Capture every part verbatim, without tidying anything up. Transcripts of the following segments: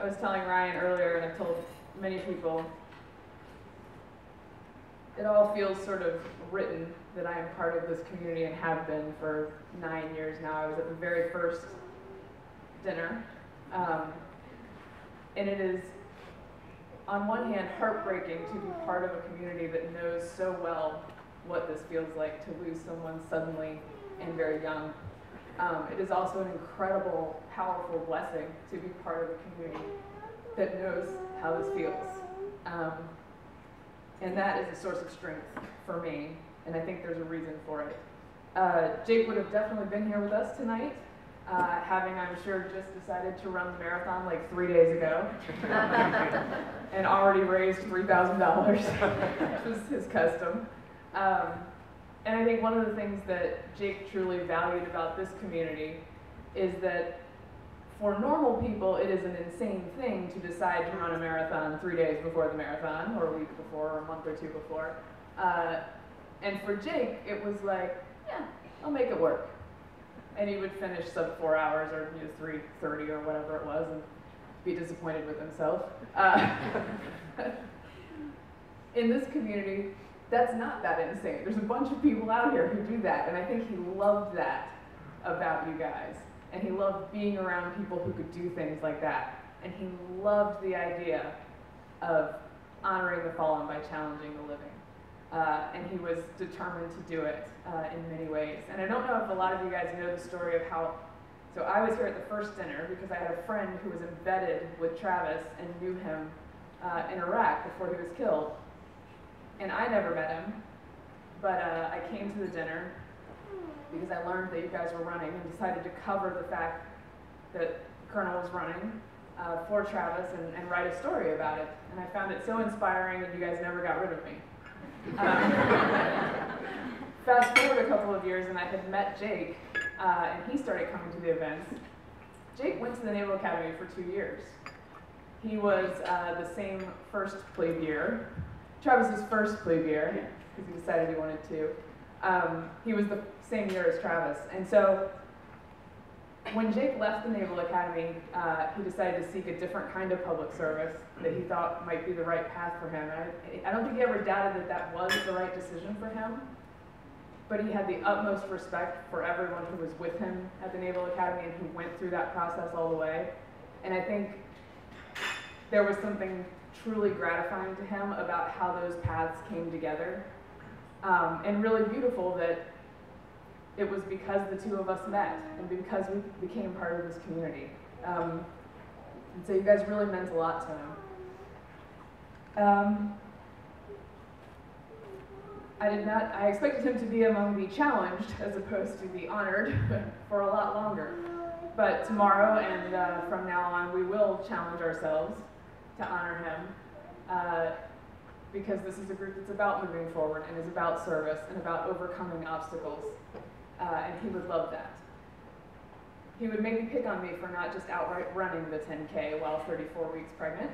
was telling Ryan earlier, and I've told many people, it all feels sort of written that I am part of this community and have been for nine years now. I was at the very first dinner, um, and it is, on one hand, heartbreaking to be part of a community that knows so well what this feels like to lose someone suddenly and very young. Um, it is also an incredible, powerful blessing to be part of a community that knows how this feels. Um, and that is a source of strength for me, and I think there's a reason for it. Uh, Jake would have definitely been here with us tonight, uh, having, I'm sure, just decided to run the marathon like three days ago, and already raised three thousand dollars, which was his custom. Um, and I think one of the things that Jake truly valued about this community is that for normal people, it is an insane thing to decide to run a marathon three days before the marathon, or a week before, or a month or two before. Uh, and for Jake, it was like, yeah, I'll make it work. And he would finish sub four hours, or you know, three thirty, or whatever it was, and be disappointed with himself. Uh, in this community, that's not that insane. There's a bunch of people out here who do that, and I think he loved that about you guys. And he loved being around people who could do things like that. And he loved the idea of honoring the fallen by challenging the living. Uh, and he was determined to do it uh, in many ways. And I don't know if a lot of you guys know the story of how, so I was here at the first dinner because I had a friend who was embedded with Travis and knew him uh, in Iraq before he was killed. And I never met him, but uh, I came to the dinner because I learned that you guys were running and decided to cover the fact that Colonel was running uh, for Travis and, and write a story about it. And I found it so inspiring that you guys never got rid of me. Um, fast forward a couple of years and I had met Jake uh, and he started coming to the events. Jake went to the Naval Academy for two years. He was uh, the same first plebe year, Travis's first plebe year, because he decided he wanted to. Um, he was the same year as Travis. And so when Jake left the Naval Academy, uh, he decided to seek a different kind of public service that he thought might be the right path for him. And I, I don't think he ever doubted that that was the right decision for him, but he had the utmost respect for everyone who was with him at the Naval Academy and who went through that process all the way. And I think there was something truly gratifying to him about how those paths came together. Um, and really beautiful that it was because the two of us met and because we became part of this community. Um, and so you guys really meant a lot to him. Um, I did not, I expected him to be among the challenged as opposed to the honored for a lot longer. But tomorrow and uh, from now on, we will challenge ourselves to honor him. Uh, because this is a group that's about moving forward and is about service and about overcoming obstacles. Uh, and he would love that. He would maybe pick on me for not just outright running the ten K while thirty-four weeks pregnant.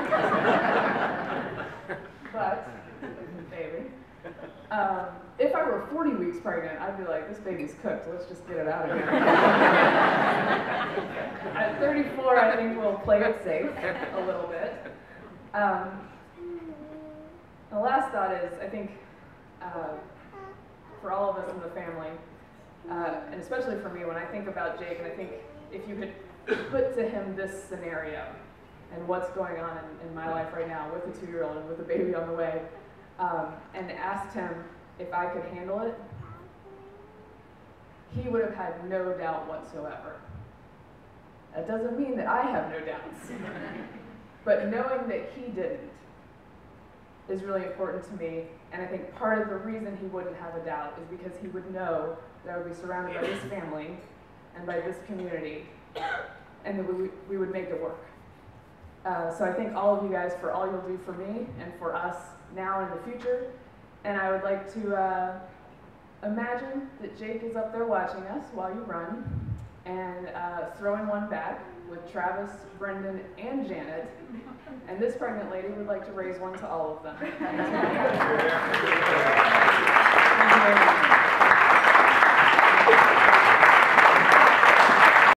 But, baby. Um, if I were forty weeks pregnant, I'd be like, this baby's cooked, let's just get it out of here. At thirty-four, I think we'll play it safe a little bit. Um, The last thought is, I think, uh, for all of us in the family, uh, and especially for me, when I think about Jake, and I think if you had put to him this scenario and what's going on in, in my life right now with a two-year-old and with a baby on the way, um, and asked him if I could handle it, he would have had no doubt whatsoever. That doesn't mean that I have no doubts, but knowing that he didn't is really important to me, and I think part of the reason he wouldn't have a doubt is because he would know that I would be surrounded by this family and by this community, and that we, we would make it work. Uh, so I thank all of you guys for all you'll do for me and for us now and in the future, and I would like to uh, imagine that Jake is up there watching us while you run, and uh, throwing one back with Travis, Brendan, and Janet. And this pregnant lady would like to raise one to all of them.